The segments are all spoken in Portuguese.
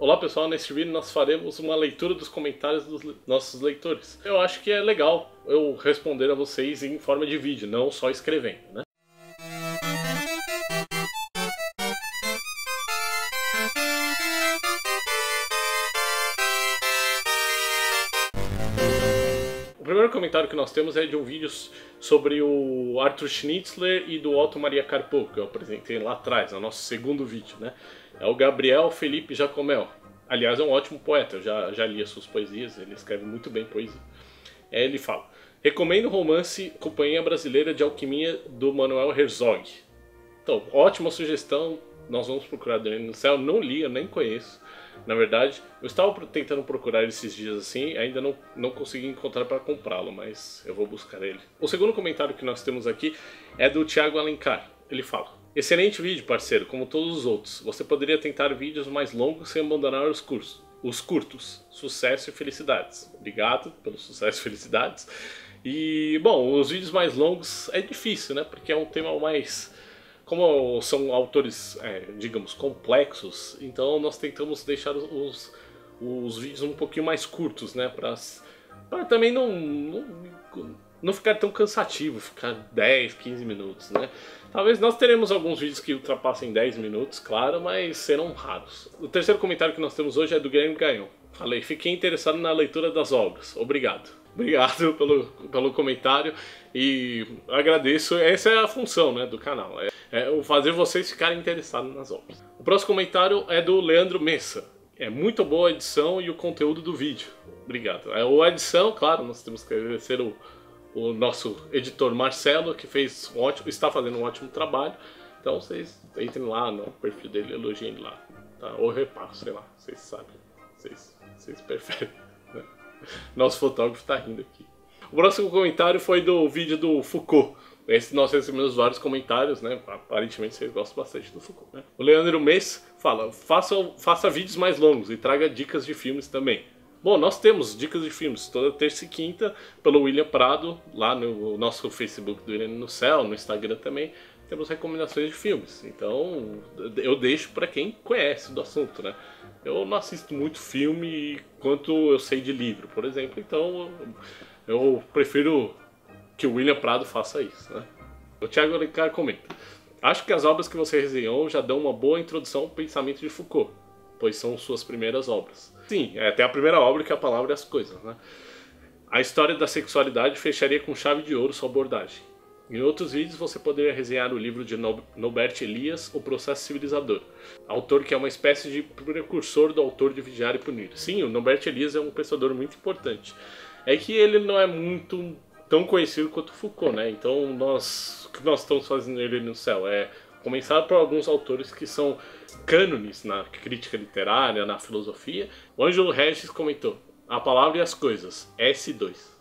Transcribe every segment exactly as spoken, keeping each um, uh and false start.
Olá pessoal, neste vídeo nós faremos uma leitura dos comentários dos le- nossos leitores. Eu acho que é legal eu responder a vocês em forma de vídeo, não só escrevendo, né? O primeiro comentário que nós temos é de um vídeo sobre o Arthur Schnitzler e do Otto Maria Carpo, que eu apresentei lá atrás, no nosso segundo vídeo, né? É o Gabriel Felipe Jacomel. Aliás, é um ótimo poeta, eu já, já li as suas poesias, ele escreve muito bem poesia. É, ele fala: recomendo o romance Companhia Brasileira de Alquimia, do Manuel Herzog. Então, ótima sugestão, nós vamos procurar Dorena no Céu. Não li, eu nem conheço. Na verdade, eu estava tentando procurar esses dias assim, ainda não, não consegui encontrar para comprá-lo, mas eu vou buscar ele. O segundo comentário que nós temos aqui é do Thiago Alencar. Ele fala: excelente vídeo, parceiro, como todos os outros. Você poderia tentar vídeos mais longos sem abandonar os cursos. Os curtos. Sucesso e felicidades. Obrigado pelo sucesso e felicidades. E, bom, os vídeos mais longos é difícil, né? Porque é um tema mais... Como são autores, é, digamos, complexos, então nós tentamos deixar os, os vídeos um pouquinho mais curtos, né? Pra, pra também não, não, não ficar tão cansativo, ficar dez, quinze minutos, né? Talvez nós teremos alguns vídeos que ultrapassem dez minutos, claro, mas serão raros. O terceiro comentário que nós temos hoje é do Guilherme Gaion. Falei: fiquei interessado na leitura das obras. Obrigado. Obrigado pelo, pelo comentário e agradeço. Essa é a função, né, do canal, é, é fazer vocês ficarem interessados nas obras. O próximo comentário é do Leandro Messa. É muito boa a edição e o conteúdo do vídeo. Obrigado. É, a edição, claro, nós temos que agradecer o, o nosso editor Marcelo, que fez um ótimo, está fazendo um ótimo trabalho. Então vocês entrem lá no perfil dele, elogiem ele lá, tá? Ou repasso, sei lá, vocês sabem, vocês, vocês preferem, né? Nosso fotógrafo está rindo aqui. O próximo comentário foi do vídeo do Foucault. Esse nós recebemos vários comentários, né? Aparentemente vocês gostam bastante do Foucault, né? O Leandro Mês fala: faça, faça vídeos mais longos e traga dicas de filmes também. Bom, nós temos dicas de filmes toda terça e quinta pelo William Prado, lá no nosso Facebook do Irene no Céu, no Instagram também. Temos recomendações de filmes, então eu deixo para quem conhece do assunto, né? Eu não assisto muito filme quanto eu sei de livro, por exemplo, então eu prefiro que o William Prado faça isso, né? O Thiago Alencar comenta: acho que as obras que você resenhou já dão uma boa introdução ao pensamento de Foucault, pois são suas primeiras obras. Sim, é até a primeira obra que é a palavra e as coisas, né? A história da sexualidade fecharia com chave de ouro sua abordagem. Em outros vídeos você poderia resenhar o livro de Norbert Elias, O Processo Civilizador, autor que é uma espécie de precursor do autor de Vigiar e Punir. Sim, o Norbert Elias é um pensador muito importante. É que ele não é muito tão conhecido quanto Foucault, né? Então nós, o que nós estamos fazendo ele no céu é começar por alguns autores que são cânones na crítica literária, na filosofia. O Ângelo Regis comentou: a palavra e as coisas, S dois.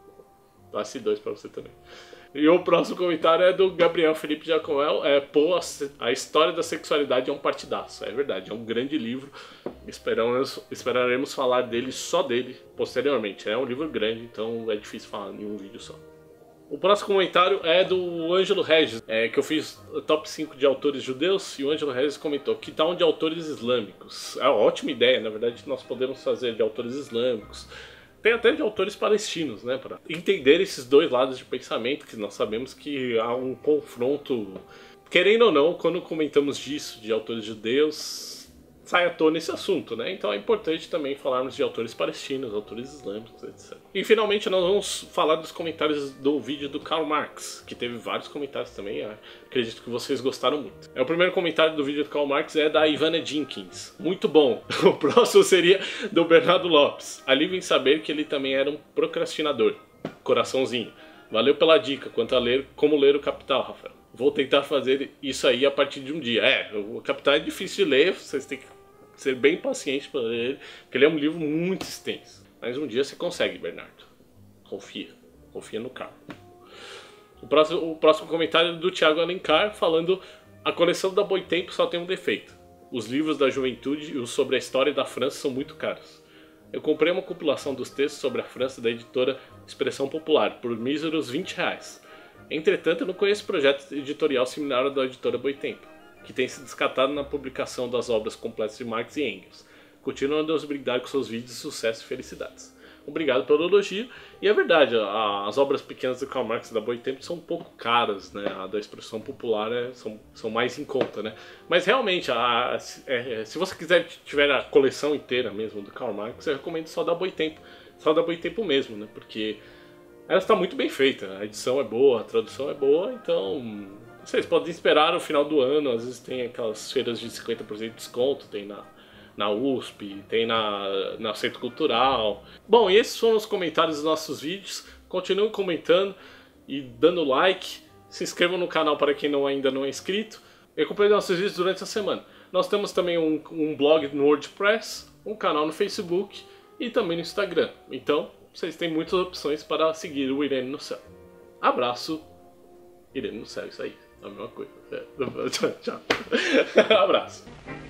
S dois para você também. E o próximo comentário é do Gabriel Felipe Jacomel. É, pô, a, a história da sexualidade é um partidaço. É verdade, é um grande livro. Esperamos, esperaremos falar dele, só dele, posteriormente. É um livro grande, então é difícil falar em um vídeo só. O próximo comentário é do Ângelo Regis, é, que eu fiz o top cinco de autores judeus, e o Ângelo Regis comentou: que tal um de autores islâmicos? É uma ótima ideia, na verdade nós podemos fazer de autores islâmicos. Tem até de autores palestinos, né, para entender esses dois lados de pensamento, que nós sabemos que há um confronto, querendo ou não, quando comentamos disso, de autores judeus, sai à tona esse assunto, né? Então é importante também falarmos de autores palestinos, autores islâmicos, etcétera. E finalmente nós vamos falar dos comentários do vídeo do Karl Marx, que teve vários comentários também, acredito que vocês gostaram muito. É, o primeiro comentário do vídeo do Karl Marx é da Ivana Jenkins. Muito bom. O próximo seria do Bernardo Lopes. Alívio em saber que ele também era um procrastinador. Coraçãozinho. Valeu pela dica quanto a ler como ler o Capital, Rafael. Vou tentar fazer isso aí a partir de um dia. É, o Capital é difícil de ler, vocês têm que ser bem paciente para ler ele, porque ele é um livro muito extenso. Mas um dia você consegue, Bernardo. Confia. Confia no carro. O próximo, o próximo comentário é do Thiago Alencar, falando: a coleção da Boitempo só tem um defeito. Os livros da juventude e os sobre a história da França são muito caros. Eu comprei uma compilação dos textos sobre a França da editora Expressão Popular por míseros vinte reais. Entretanto, eu não conheço projeto editorial similar ao da editora Boitempo, que tem se descatado na publicação das obras completas de Marx e Engels. Continue a Deus brindar com seus vídeos de sucesso e felicidades. Obrigado pelo elogio. E é verdade, a, as obras pequenas do Karl Marx e da Boitempo são um pouco caras, né? A da expressão popular é, são, são mais em conta, né? Mas realmente, a, a, é, se você quiser tiver a coleção inteira mesmo do Karl Marx, eu recomendo só da Boitempo. Só da Boitempo mesmo, né? Porque ela está muito bem feita. A edição é boa, a tradução é boa, então vocês podem esperar no final do ano. Às vezes tem aquelas feiras de cinquenta por cento de desconto, tem na... na U S P, tem na, na Centro Cultural. Bom, e esses foram os comentários dos nossos vídeos. Continuem comentando e dando like. Se inscrevam no canal para quem não, ainda não é inscrito. E acompanhem nossos vídeos durante a semana. Nós temos também um, um blog no WordPress, um canal no Facebook e também no Instagram. Então, vocês têm muitas opções para seguir o Irene no Céu. Abraço. Irene no Céu, isso aí. É a mesma coisa. É. Tchau, tchau. Abraço.